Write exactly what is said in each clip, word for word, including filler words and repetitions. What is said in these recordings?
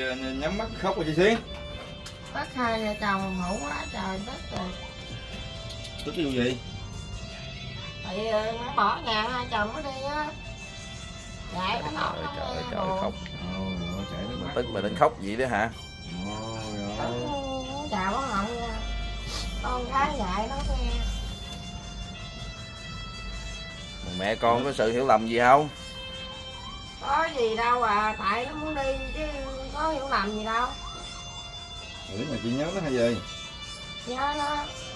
Nhắm mắt khóc rồi chị Xuyến. Tất hai vợ chồng ngủ quá trời tức rồi. Tức cái gì? Tại nó bỏ nhà hai chồng nó đi á. Dạy nó nói trời ơi trời buồn. khóc. Ôi trời nó Tức mà đến khóc vậy đó hả? Ôi ơi. Nó chào bó họng nha. Con cái dạy nó nghe. Mẹ con có sự hiểu lầm gì không? Có gì đâu à, tại nó muốn đi chứ có hiểu lầm gì đâu. Ủa mà chị nhớ nó hay gì? Nhớ nó.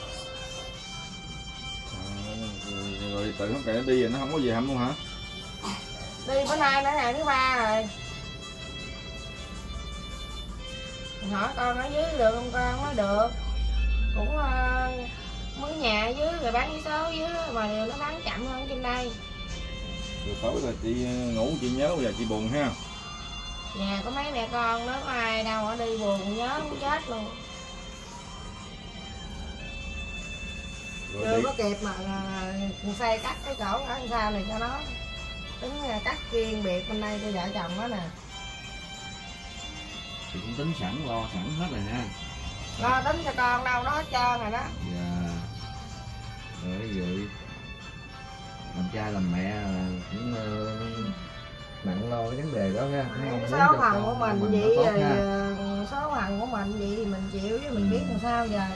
Rồi, rồi từ hôm kệ nó đi rồi nó không có gì hâm luôn hả? Đi bữa nay nữa ngày thứ ba rồi. Hỏi con ở dưới được không con? Nói được. Cũng uh, mướn nhà ở dưới rồi bán vé số dưới mà nó bán chậm hơn trên đây. Rồi tối là chị ngủ chị nhớ bây giờ chị buồn ha. Nhà có mấy mẹ con đó có ai đâu ở đi buồn nhớ muốn chết luôn. Rồi Chưa đi. có kịp mà uh, xây cắt cái chỗ ở sau này cho nó. Tính cắt riêng biệt bên đây cho vợ chồng đó nè. Chị cũng tính sẵn lo sẵn hết rồi ha. Lo tính cho con đâu đó hết trơn rồi đó. Dạ. Rồi vậy làm cha làm mẹ cũng uh, nặng lo cái vấn đề đó ha. Số phần của mình vậy rồi số phần của mình vậy thì mình chịu chứ mình biết làm sao giờ.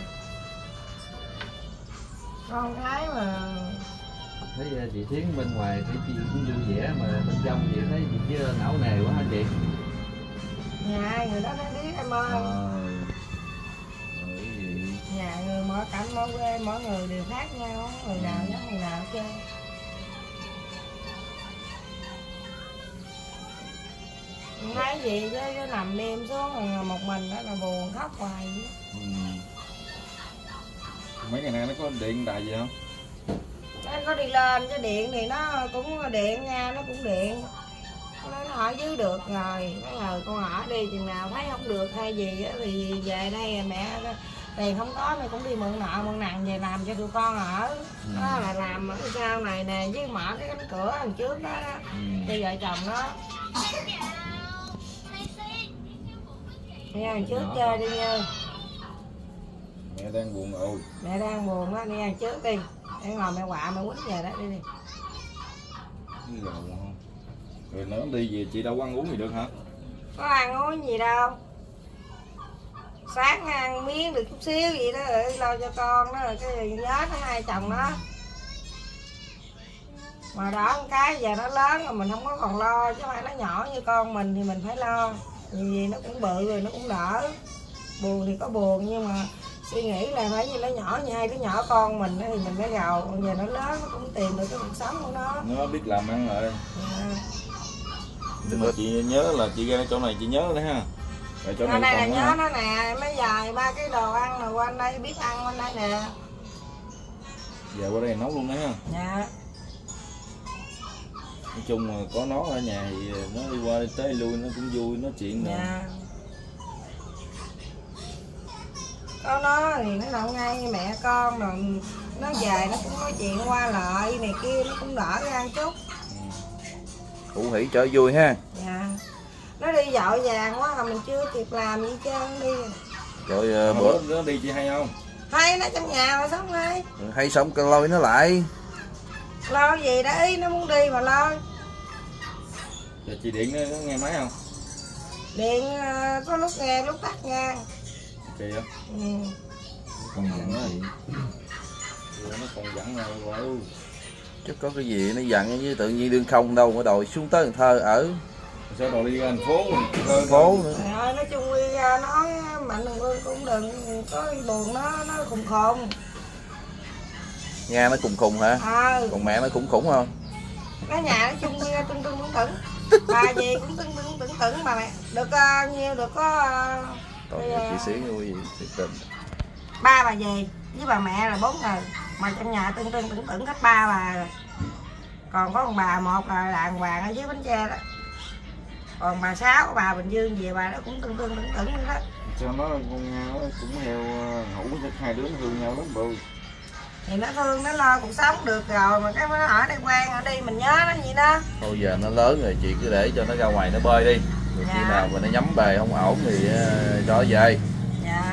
Con cái mà thấy chị Thiến bên ngoài thấy chị cũng vui vẻ mà bên trong chị thấy chị chứ não nề quá hả chị? nhà ai người đó nó biết em ơi. Ờ. Rồi gì? Nhà người mỗi cảnh mỗi quê mỗi người đều khác nhau, người nào giống người nào hết trơn. Thấy gì chứ, chứ nằm đêm xuống rồi một mình đó là buồn khóc hoài vậy. Ừ. Mấy ngày nay nó có điện đài gì không? Nó có đi lên chứ điện thì nó cũng điện nha, nó cũng điện. Nó nói ở dưới được rồi, nói rồi con ở đi chừng nào thấy không được hay gì á thì về đây mẹ tiền không có mẹ cũng đi mượn nợ mượn nặng về làm cho tụi con ở. Ừ. Đó là làm ở sau này nè với mở cái cánh cửa đằng trước đó, đó. Ừ. Cho vợ chồng nó. Đi đằng trước chơi đi nha. Mẹ đang buồn rồi. Mẹ đang buồn á, đi đằng trước đi. Để ngồi mẹ quạ mẹ quýnh về đó đi đi. Cái gầu không? Rồi nó đi về chị đâu có ăn uống gì được hả? Có ăn uống gì đâu. Sáng ăn miếng được chút xíu gì đó rồi lo cho con đó rồi cái nhớ nó hai chồng nó. Mà đó một cái giờ nó lớn rồi mình không có còn lo chứ phải nó nhỏ như con mình thì mình phải lo. Vì gì nó cũng bự rồi nó cũng đỡ. Buồn thì có buồn nhưng mà suy nghĩ là phải như nó nhỏ như hai đứa nhỏ con mình thì mình phải gầu. Còn giờ nó lớn nó cũng tìm được cái cuộc sống của nó. Nó biết làm ăn rồi. À. Nhưng mà chị nhớ là chị ra chỗ này chị nhớ đấy ha. Rồi chỗ Ở này đây là còn nhớ hả? nó nè, mấy dài ba cái đồ ăn rồi qua đây biết ăn qua đây nè. Giờ qua đây nấu luôn đấy ha. Dạ. Nói chung mà có nó ở nhà thì nó đi qua đi tới lui nó cũng vui nói chuyện nè. Dạ. Có nó thì nó đâu ngay mẹ con rồi nó về nó cũng nói chuyện qua lại này kia nó cũng đỡ ra chút. Cụ hỷ trở vui ha. Dạ. Nó đi dội vàng quá mà mình chưa kịp làm gì trơn đi. Rồi uh, Mà bữa nó, nó đi chị hay không? Hay nó trong nhà mà sống đây. hay xong cái lôi nó lại. Lo gì đó ý nó muốn đi mà lo. Giờ chị điện nó, nó nghe máy không? Điện uh, có lúc nghe lúc tắt nha. Chị á? Ừ. Còn dặn đó chị. Nó còn dặn rồi vậy. Chứ có cái gì nó dặn với tự nhiên đương không đâu mà đòi xuống tới Cần Thơ ở. Sao đòi đi ra thành phố? Thành phố nữa. Trời ơi, nói chung Quy ra nói Mạnh Thường Quân cũng đừng có buồn nó nó khùng khùng. Nghe nó khùng khùng hả? Ờ. Còn mẹ nó khủng khủng không? Cái nhà nó chung Quy ra tưng tưng tưng tưng. Bà gì cũng tưng tưng tưng tưng mà mẹ. Được uh, nhiêu được có uh, Tội nghiệp chị Xuyến cái gì thiệt tình. ba bà gì với bà mẹ là bốn người. Mà trong nhà tưng tưng tưng tưng hết ba bà rồi. Còn có con bà một là đàng hoàng ở dưới Bến Tre đó. Còn bà sáu bà Bình Dương về bà đó cũng tưng tưng tưng tưng đó. Sao nó con Nga nó cũng theo ngủ với hai đứa nó thương nhau lắm bự. Thì nó thương nó lo cuộc sống được rồi mà cái nó ở đây quen ở đi mình nhớ nó vậy đó. Thôi giờ nó lớn rồi chị cứ để cho nó ra ngoài nó bơi đi. Rồi Dạ. khi nào mà nó nhắm bề không ổn thì uh, cho nó về. Dạ.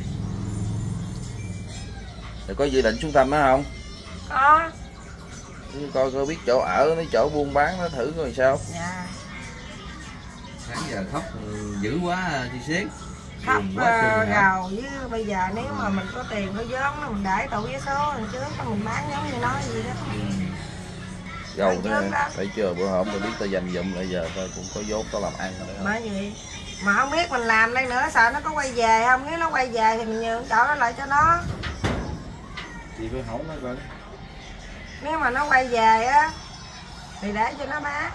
Rồi có dự định xuống thăm nó không? Có. Coi coi biết chỗ ở, mấy chỗ buôn bán nó thử coi sao. Dạ. Sáng giờ khóc dữ quá chị Xuyến. Khóc Buồn quá chừng uh, hả? gào với bây giờ nếu mà mình có tiền có vốn nó mình để tụ vé số lần trước mình bán giống như nói gì đó. Ừ. Gầu Thấy nữa trước đó. thấy chưa, bữa hổm tôi biết tao dành dụm lại giờ tao cũng có vốn tao làm ăn rồi đó. Bởi vậy mà không biết mình làm đây nữa sợ nó có quay về không, nếu nó quay về thì mình nhường chỗ đó lại cho nó. Chị phải hỏi nó coi. Nếu mà nó quay về á thì để cho nó bán.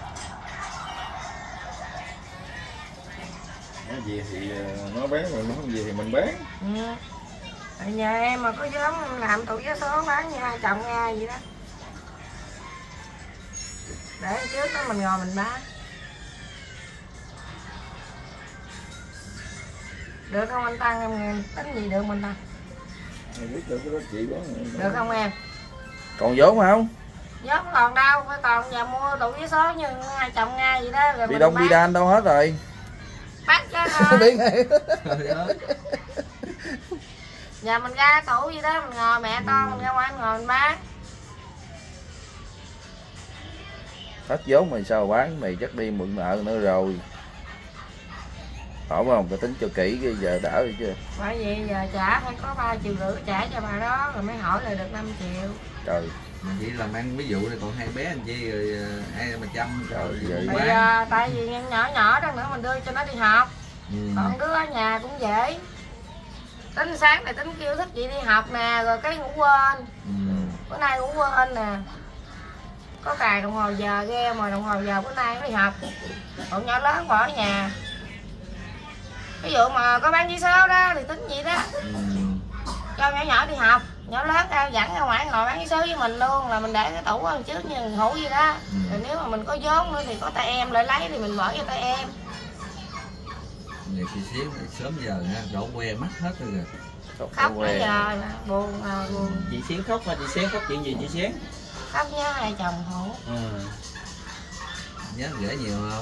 Nó gì thì nó bán, rồi nó không gì thì mình bán. Ừ. Tại nhà em mà có vốn làm tụ vé số bán nha chồng nha gì đó. Để trước đó mình ngồi mình bán. Được không anh Tăng, em tính gì được mình Tăng? Biết được cái đó chị đó. Được không em? Còn vốn không? Vốn còn đâu, phải còn giờ mua tụ vé số như hai chồng Nga gì đó rồi Bị mình đông bán. bi đan đâu hết rồi. Bán cho rồi. Biết ngay. Giờ mình ra tủ gì đó mình ngồi mẹ con mình ra ngoài mình ngồi mình bán. Hết vốn mày sao bán, mày chắc đi mượn nợ nữa rồi. Hỏi không, tao tính cho kỹ cái giờ đỡ đi chứ. Bởi vậy giờ trả phải có ba triệu rưỡi trả cho bà đó rồi mới hỏi lại được năm triệu. Trời. Chị làm ăn ví dụ này còn hai bé anh chị rồi ai mà chăm Trời rồi vậy. buôn Bây bán. giờ tại vì nhỏ nhỏ đó nữa mình đưa cho nó đi học. Ừ. Còn đứa ở nhà cũng dễ. Tính sáng này tính kêu thức chị đi học nè, rồi cái ngủ quên. Ừ. Bữa nay ngủ quên nè. Có cài đồng hồ giờ ghê mà đồng hồ giờ bữa nay nó đi học. Còn nhỏ lớn bỏ ở nhà. Ví dụ mà có bán vé số đó thì tính vậy đó. Ừ. Cho nhỏ nhỏ đi học, nhỏ lớn ra dẫn ra ngoài ngồi bán vé số với mình luôn, là mình để cái tủ ở trước như hũ gì đó. Ừ. Rồi nếu mà mình có vốn nữa thì có tay em lại lấy thì mình bỏ cho tay em. Giờ chị Xuyến sớm giờ ha, đổ que mắt hết rồi kìa. Khóc bây giờ nè, buồn à, buồn. Chị Xuyến khóc mà chị Xuyến khóc chuyện gì chị Xuyến? Khóc nhớ hai chồng hổ. Ừ. Nhớ gửi nhiều không?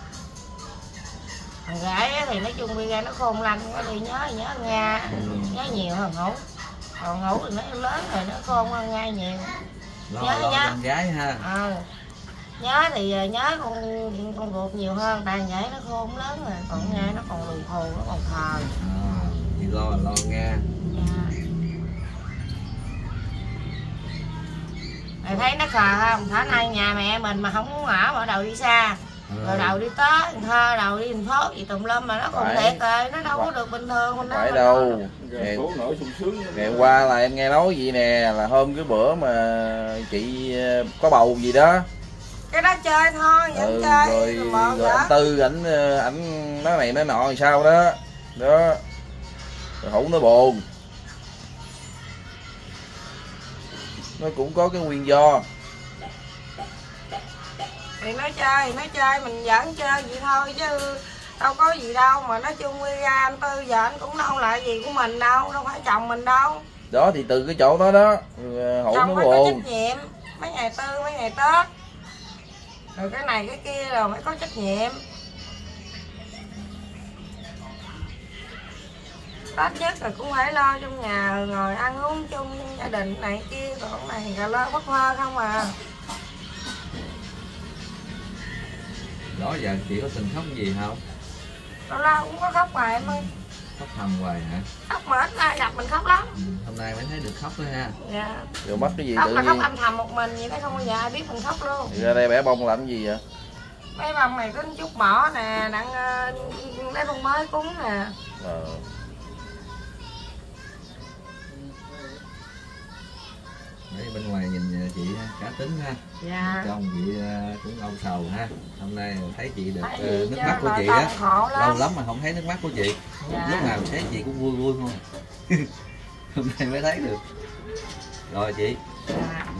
Thằng gái thì nói chung bây giờ nó khôn lanh quá đi, nhớ thì nhớ Nga, Ừ. nhớ nhiều hơn hổ. Còn hổ thì nó lớn rồi nó khôn hơn Nga nhiều. Lo Nhớ, lo nhớ. con gái ha. Ờ. Nhớ thì nhớ con con ruột nhiều hơn, tại vậy nó khôn lớn rồi, còn Nga nó còn lùi khù, nó còn thờ. À, chị lo là lo Nga. Dạ. Mày thấy nó khờ không? Thả nay nhà mẹ mình mà không muốn ở mà đầu đi xa. Rồi đầu đi tới Cần Thơ, đầu đi thành phố gì tùm lum mà nó còn Phải. thiệt rồi, nó đâu có được bình thường mình Phải đâu. Ngày, Phố nổi sung sướng. ngày qua là em nghe nói gì nè, là hôm cái bữa mà chị có bầu gì đó. Cái đó chơi thôi, vẫn Ừ, chơi. rồi, Một rồi anh Tư ảnh ảnh nói này nói nọ thì sao đó. Đó. Rồi Hữu nó buồn. Nó cũng có cái nguyên do. Thì nó chơi, nó chơi, mình vẫn chơi vậy thôi chứ đâu có gì đâu. Mà nói chung quy ra anh Tư giờ anh cũng đâu lại gì của mình đâu, đâu phải chồng mình đâu. Đó thì từ cái chỗ đó đó Hữu Chồng nó phải có buồn. trách nhiệm. Mấy ngày Tư, mấy ngày Tết. Rồi cái này cái kia rồi mới có trách nhiệm. Tết nhất rồi cũng phải lo trong nhà, rồi ngồi ăn uống chung gia đình này kia. Còn cái này cà lơ bất hơ không à. Đó giờ chị có từng khóc gì không? Lâu lâu cũng có khóc hoài em ơi. Khóc thầm hoài hả? Khóc mà ít ai gặp mình khóc lắm. Ừ. Hôm nay mới thấy được khóc thôi ha. Dạ. Rồi mắc cái gì Khóc tự là khóc nhiên. âm thầm một mình vậy đó, không bao giờ ai biết mình khóc luôn. Ra đây bẻ bông làm cái gì vậy? Mấy bông này có chút bỏ nè, đang uh, lấy bông mới cúng nè. Ờ. Đấy, bên ngoài nhìn chị ha, cá tính ha. Dạ. Chồng chị uh, cũng âu sầu ha. Hôm nay thấy chị được Thấy uh, gì nước chứ, mắt của nội chị tâm á. khổ lắm. Lâu lắm mà không thấy nước mắt của chị. Dạ. Lúc nào thấy chị cũng vui vui không. Hôm nay mới thấy được. Rồi chị. Dạ.